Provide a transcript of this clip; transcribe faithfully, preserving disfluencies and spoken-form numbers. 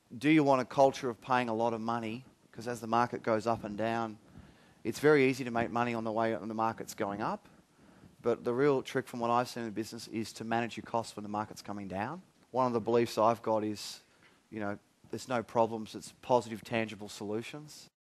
do you want a culture of paying a lot of money? Because as the market goes up and down, it's very easy to make money on the way when the market's going up. But the real trick from what I've seen in the business is to manage your costs when the market's coming down. One of the beliefs I've got is, you know, there's no problems, it's positive, tangible solutions.